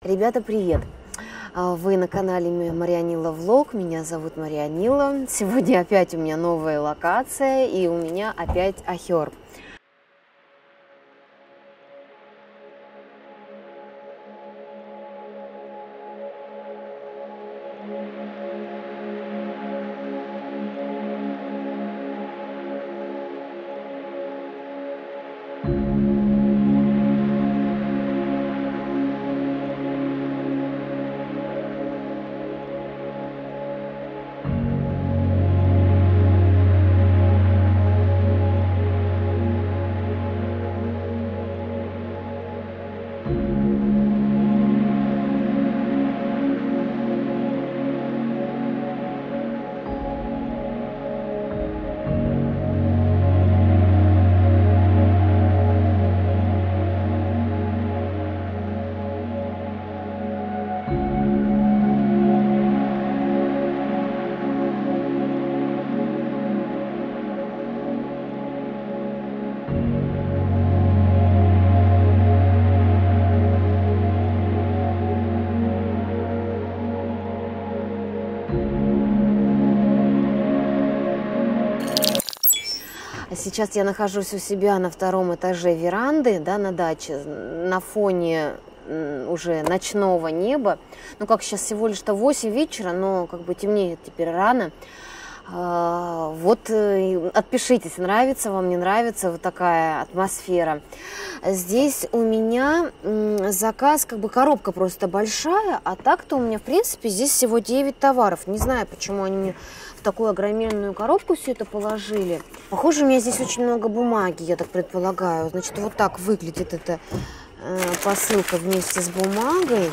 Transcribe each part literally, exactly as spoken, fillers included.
Ребята, привет! Вы на канале Марианилла Влог, меня зовут Марианилла. Сегодня опять у меня новая локация и у меня опять Ахер. Сейчас я нахожусь у себя на втором этаже веранды, да, на даче, на фоне уже ночного неба. Ну, как сейчас всего лишь-то восемь вечера, но как бы темнеет теперь рано. Вот отпишитесь, нравится вам, не нравится вот такая атмосфера. Здесь у меня заказ, как бы коробка просто большая, а так-то у меня, в принципе, здесь всего девять товаров. Не знаю, почему они мне в такую огроменную коробку все это положили. Похоже, у меня здесь очень много бумаги, я так предполагаю. Значит, вот так выглядит эта посылка вместе с бумагой.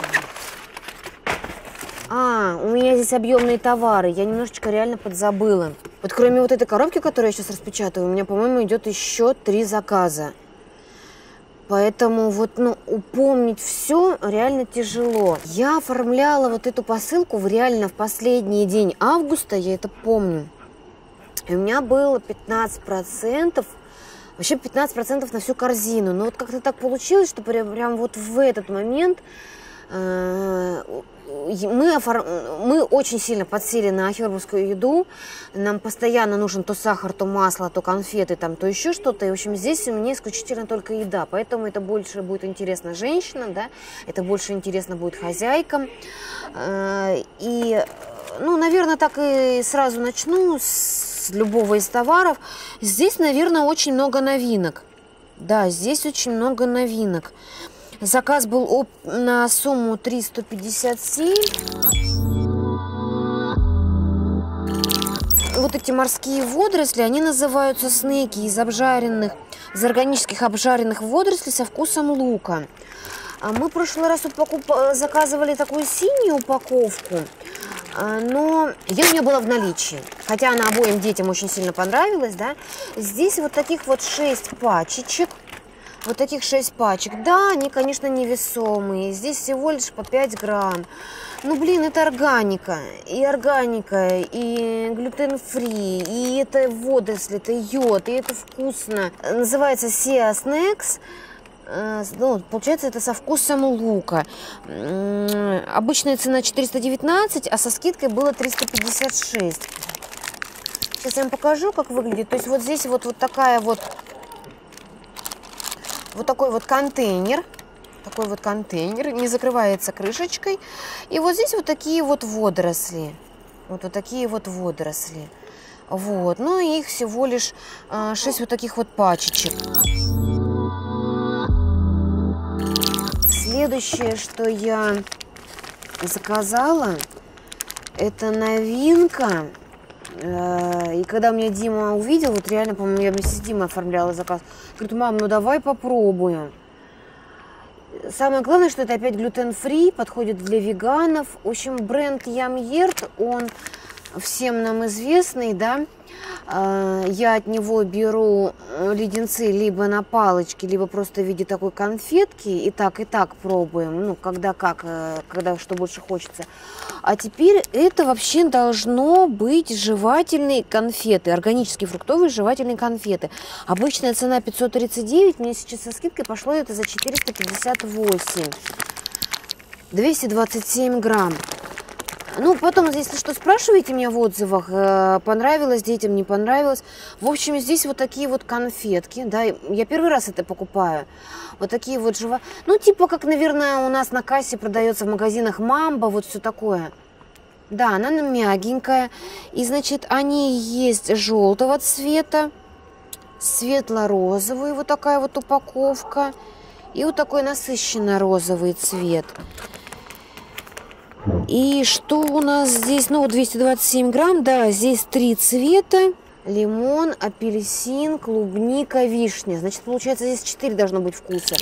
А, у меня здесь объемные товары, я немножечко реально подзабыла. Вот кроме вот этой коробки, которую я сейчас распечатаю, у меня, по-моему, идет еще три заказа. Поэтому вот, ну, упомнить все реально тяжело. Я оформляла вот эту посылку в реально в последний день августа, я это помню. И у меня было пятнадцать процентов, вообще пятнадцать процентов на всю корзину. Но вот как-то так получилось, что прям, прям вот в этот момент... Э Мы, оформ... мы очень сильно подсели на ахеровскую еду. Нам постоянно нужен то сахар, то масло, то конфеты, там, то еще что-то. И, в общем, здесь у меня исключительно только еда. Поэтому это больше будет интересно женщинам, да? Это больше интересно будет хозяйкам. И, ну, наверное, так и сразу начну с любого из товаров. Здесь, наверное, очень много новинок. Да, здесь очень много новинок. Заказ был на сумму триста пятьдесят семь. Вот эти морские водоросли, они называются снеки из обжаренных, из органических обжаренных водорослей со вкусом лука. А мы в прошлый раз вот покуп... заказывали такую синюю упаковку, но я у нее была в наличии. Хотя она обоим детям очень сильно понравилась, да. Здесь вот таких вот шесть пачечек. Вот таких шесть пачек. Да, они, конечно, невесомые. Здесь всего лишь по пять грамм. Ну, блин, это органика. И органика, и глютен-фри, и это водоросли, это йод, и это вкусно. Называется Sea Snacks. Ну, получается, это со вкусом лука. Обычная цена четыреста девятнадцать, а со скидкой было триста пятьдесят шесть. Сейчас я вам покажу, как выглядит. То есть вот здесь вот, вот такая вот... Вот такой вот контейнер, такой вот контейнер, не закрывается крышечкой. И вот здесь вот такие вот водоросли, вот, вот такие вот водоросли. Вот, ну и их всего лишь а, шесть вот таких вот пачечек. Следующее, что я заказала, это новинка. И когда меня Дима увидел, вот реально, по-моему, я вместе с Димой оформляла заказ, говорит: мам, ну давай попробуем. Самое главное, что это опять глютен-фри, подходит для веганов. В общем, бренд Ямьерт, он всем нам известный, да. Я от него беру леденцы либо на палочке, либо просто в виде такой конфетки. И так, и так пробуем. Ну, когда как, когда что больше хочется. А теперь это вообще должно быть жевательные конфеты. Органические фруктовые жевательные конфеты. Обычная цена пятьсот тридцать девять. Мне сейчас со скидкой пошло это за четыреста пятьдесят восемь. двести двадцать семь грамм. Ну, потом, если что, спрашивайте меня в отзывах, понравилось детям, не понравилось. В общем, здесь вот такие вот конфетки, да, я первый раз это покупаю. Вот такие вот живо... Ну, типа, как, наверное, у нас на кассе продается в магазинах Мамба, вот все такое. Да, она мягенькая. И, значит, они есть желтого цвета, светло-розовый, вот такая вот упаковка. И вот такой насыщенно розовый цвет. И что у нас здесь? Ну, двести двадцать семь грамм, да, здесь три цвета. Лимон, апельсин, клубника, вишня. Значит, получается, здесь четыре должно быть вкуса.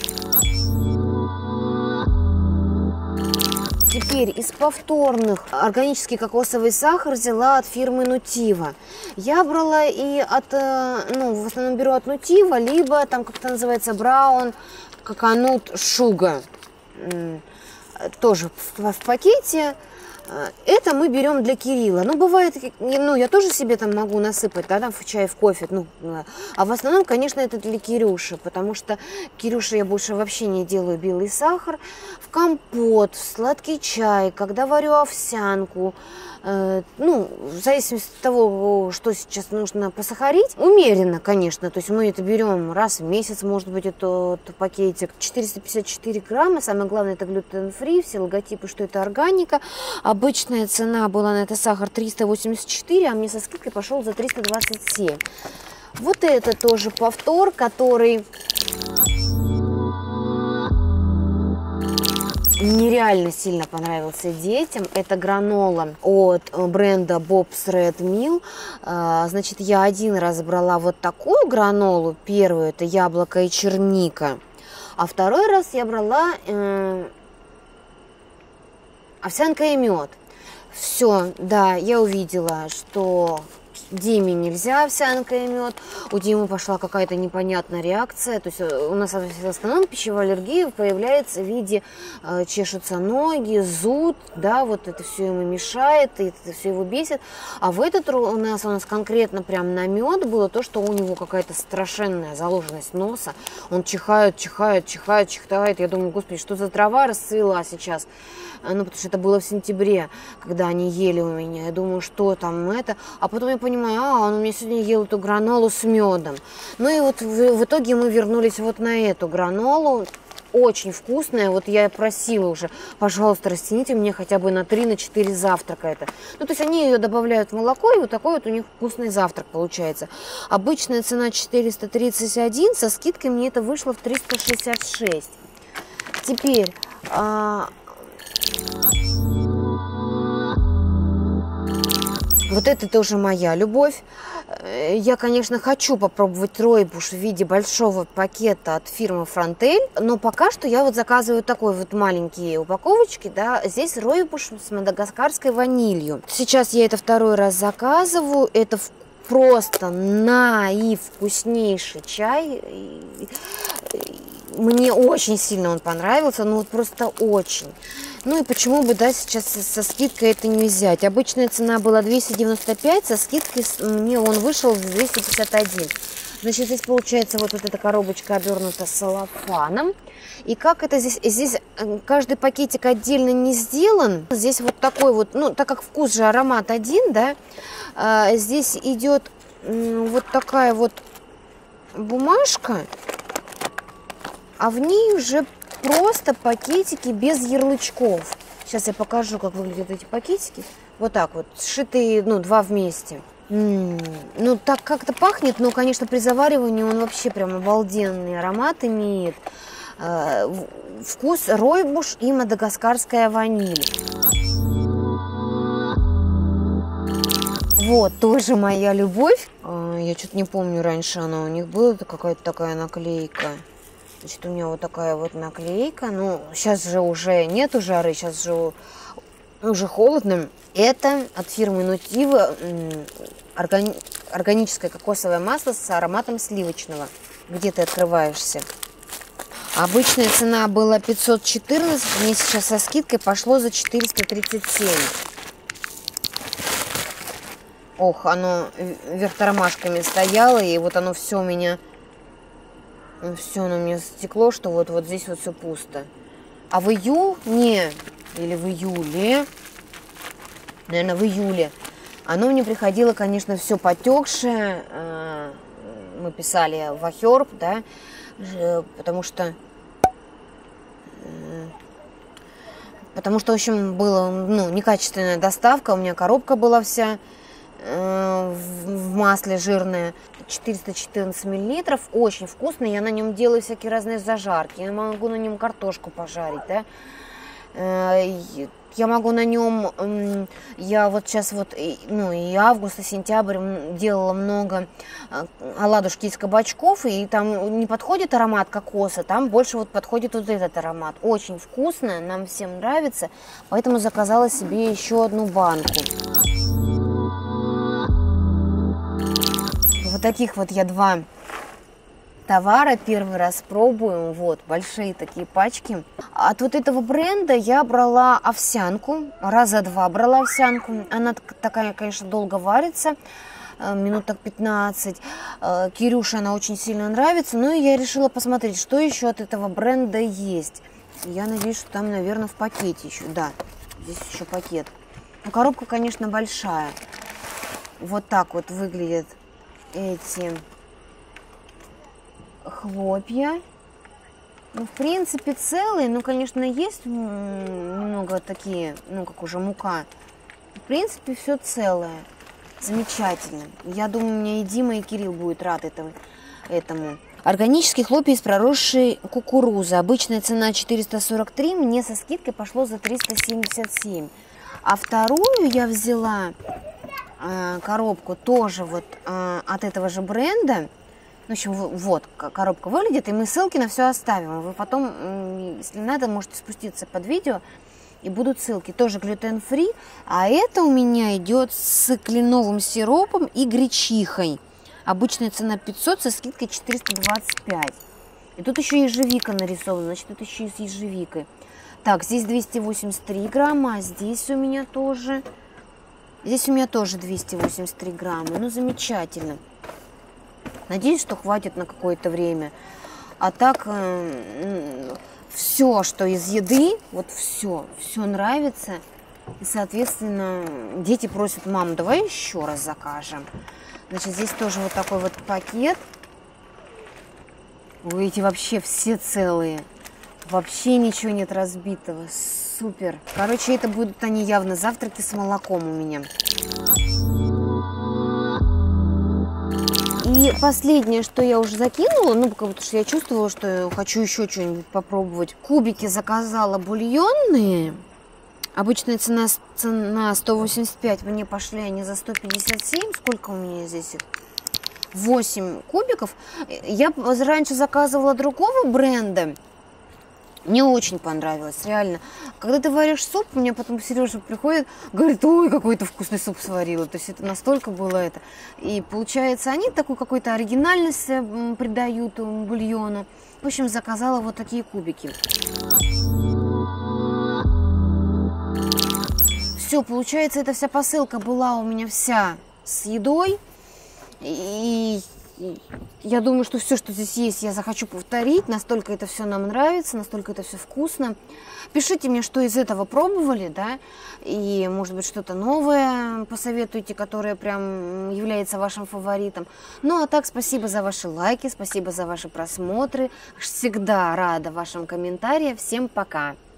Теперь из повторных органический кокосовый сахар взяла от фирмы Нутива. Я брала и от, ну, в основном беру от Нутива, либо там как-то называется Браун Коконут Шуга. Тоже в, в пакете. Это мы берем для Кирилла. Ну, бывает, ну, я тоже себе там могу насыпать, да, там в чай, в кофе. Ну, а в основном, конечно, это для Кирюши, потому что Кирюше я больше вообще не делаю белый сахар. В компот, в сладкий чай, когда варю овсянку, э, ну, в зависимости от того, что сейчас нужно посахарить, умеренно, конечно. То есть мы это берем раз в месяц, может быть, этот пакетик. четыреста пятьдесят четыре грамма, самое главное, это глютен-фри, все логотипы, что это органика. Обычная цена была на этот сахар триста восемьдесят четыре, а мне со скидкой пошел за триста двадцать семь. Вот это тоже повтор, который нереально сильно понравился детям. Это гранола от бренда Bob's Red Mill. Значит, я один раз брала вот такую гранолу. Первую это яблоко и черника. А второй раз я брала э, овсянка и мед. Все, да, я увидела, что Диме нельзя овсянка и мед. У Димы пошла какая-то непонятная реакция. То есть у нас в основном пищевая аллергия проявляется в виде э, чешутся ноги, зуд, да, вот это все ему мешает, и это все его бесит. А в этот у нас у нас конкретно прям на мед было то, что у него какая-то страшенная заложенность носа. Он чихает, чихает, чихает, чихает. Я думаю, господи, что за трава расцвела сейчас? Ну, потому что это было в сентябре, когда они ели у меня. Я думаю, что там это. А потом я понимаю, а, он у меня сегодня ел эту гранолу с медом. Ну и вот в, в итоге мы вернулись вот на эту гранолу. Очень вкусная. Вот я просила уже, пожалуйста, растяните мне хотя бы на три-четыре завтрака это. Ну, то есть они ее добавляют в молоко, и вот такой вот у них вкусный завтрак получается. Обычная цена четыреста тридцать один, со скидкой мне это вышло в триста шестьдесят шесть. Теперь... А... Вот это тоже моя любовь. Я, конечно, хочу попробовать ройбуш в виде большого пакета от фирмы Фронтель, но пока что я вот заказываю такой вот маленькие упаковочки, да, здесь ройбуш с мадагаскарской ванилью. Сейчас я это второй раз заказываю, это просто наивкуснейший чай. Мне очень сильно он понравился, ну вот просто очень. Ну и почему бы, да, сейчас со скидкой это не взять. Обычная цена была двести девяносто пять, со скидкой мне он вышел за двести пятьдесят один. Значит, здесь получается вот, вот эта коробочка обернута салофаном. И как это здесь, здесь каждый пакетик отдельно не сделан. Здесь вот такой вот, ну, так как вкус же аромат один, да, здесь идет вот такая вот бумажка, а в ней уже просто пакетики без ярлычков. Сейчас я покажу, как выглядят эти пакетики. Вот так вот, сшитые, ну, два вместе. М-м-м. Ну, так как-то пахнет, но, конечно, при заваривании он вообще прям обалденный аромат имеет. Э, вкус ройбуш и мадагаскарская ваниль. Вот, тоже моя любовь. Э, я что-то не помню, раньше она у них была какая-то такая наклейка. Значит, у меня вот такая вот наклейка. Ну, сейчас же уже нету жары, сейчас же уже холодно. Это от фирмы Нутива органи... органическое кокосовое масло с ароматом сливочного. Где ты открываешься? Обычная цена была пятьсот четырнадцать, мне сейчас со скидкой пошло за четыреста тридцать семь. Ох, оно вверх тормашками стояло, и вот оно все у меня... Все на меня стекло, что вот, вот здесь вот все пусто. А в июне или в июле, наверное, в июле. Оно мне приходило, конечно, все потекшее. Мы писали в Ахерб, да, потому что, потому что, в общем, была, ну, некачественная доставка. У меня коробка была вся в масле жирная, четыреста четырнадцать миллилитров, очень вкусный, я на нем делаю всякие разные зажарки, я могу на нем картошку пожарить, да, я могу на нем, я вот сейчас вот, ну, и август, и сентябрь делала много оладушки из кабачков, и там не подходит аромат кокоса, там больше вот подходит вот этот аромат, очень вкусно, нам всем нравится, поэтому заказала себе еще одну банку. Вот таких вот я два товара первый раз пробую, вот, большие такие пачки. От вот этого бренда я брала овсянку, раза два брала овсянку. Она такая, конечно, долго варится, минут так пятнадцать. Кирюше она очень сильно нравится, но я решила посмотреть, что еще от этого бренда есть. Я надеюсь, что там, наверное, в пакете еще, да, здесь еще пакет. Но коробка, конечно, большая. Вот так вот выглядит эти хлопья. Ну, в принципе, целые, но, конечно, есть немного такие, ну, как уже мука. В принципе, все целое. Замечательно. Я думаю, у меня и Дима, и Кирилл будут рады этому. этому. Органические хлопья из проросшей кукурузы. Обычная цена четыреста сорок три, мне со скидкой пошло за триста семьдесят семь. А вторую я взяла коробку тоже вот э, от этого же бренда. В общем, вот коробка выглядит, и мы ссылки на все оставим. Вы потом, если надо, можете спуститься под видео, и будут ссылки. Тоже глютен-фри, а это у меня идет с кленовым сиропом и гречихой. Обычная цена пятьсот, со скидкой четыреста двадцать пять. И тут еще ежевика нарисована, значит, тут еще и с ежевикой. Так, здесь двести восемьдесят три грамма, а здесь у меня тоже... Здесь у меня тоже двести восемьдесят три грамма. Ну, замечательно. Надеюсь, что хватит на какое-то время. А так, э, все, что из еды, вот все, все нравится. И, соответственно, дети просят: мам, давай еще раз закажем. Значит, здесь тоже вот такой вот пакет. Ой, эти вообще все целые. Вообще ничего нет разбитого. Супер. Короче, это будут они явно завтраки с молоком у меня. И последнее, что я уже закинула, ну, потому что я чувствовала, что хочу еще что-нибудь попробовать. Кубики заказала бульонные. Обычная цена, цена сто восемьдесят пять, мне пошли они за сто пятьдесят семь. Сколько у меня здесь их? восемь кубиков. Я раньше заказывала другого бренда. Мне очень понравилось, реально. Когда ты варишь суп, мне потом Сережа приходит, говорит: ой, какой ты вкусный суп сварила. То есть это настолько было это. И получается, они такую какую-то оригинальность придают бульону. В общем, заказала вот такие кубики. Все, получается, эта вся посылка была у меня вся с едой. И я думаю, что все, что здесь есть, я захочу повторить. Настолько это все нам нравится, настолько это все вкусно. Пишите мне, что из этого пробовали, да, и, может быть, что-то новое посоветуйте, которое прям является вашим фаворитом. Ну, а так, спасибо за ваши лайки, спасибо за ваши просмотры. Всегда рада вашим комментариям. Всем пока!